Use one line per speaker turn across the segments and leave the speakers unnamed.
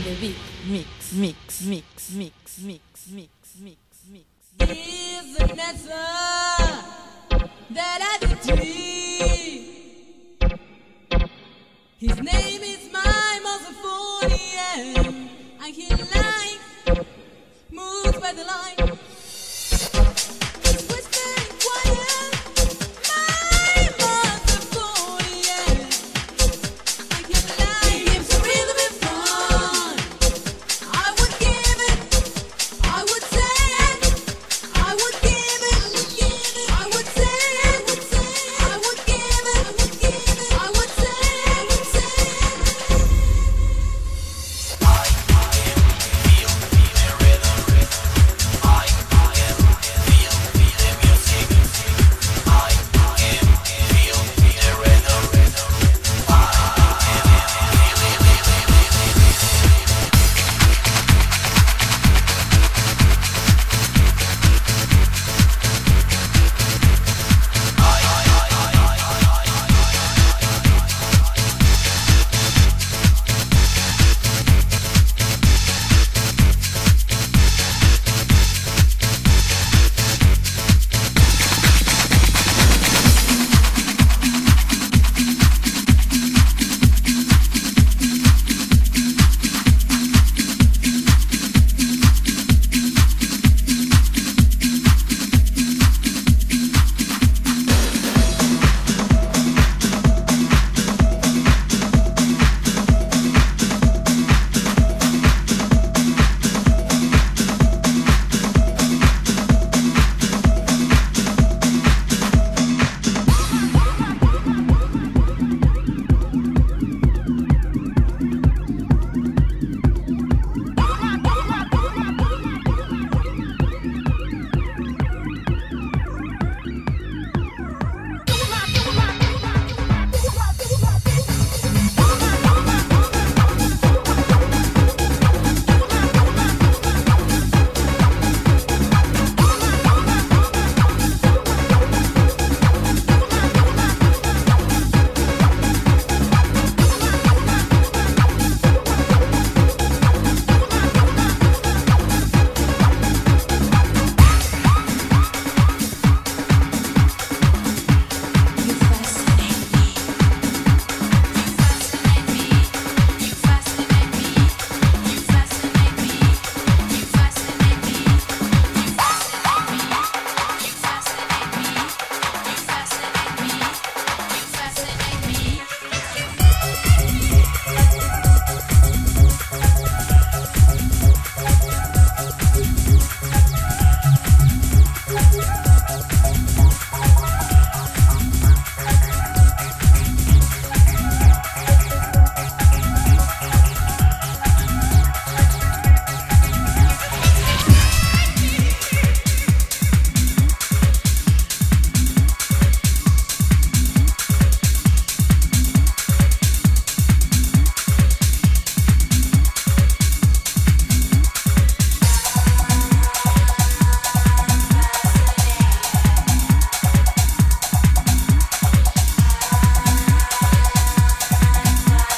the beat, mix, mix, mix, mix, mix, mix, mix, mix.
Is an answer that I dream. His name is my Mozafonian, and he like moves by the line. He's whispering quiet, my Mozafonian, and he like he gives a rhythm and fun. I would give it, I would say it, I would give it, I would say it, I would give it, I would say it.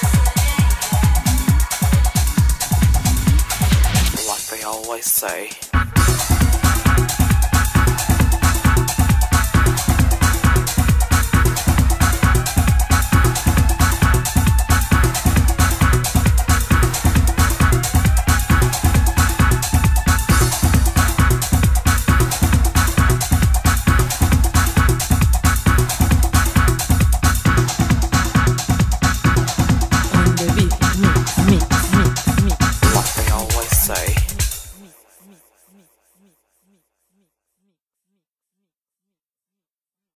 Always say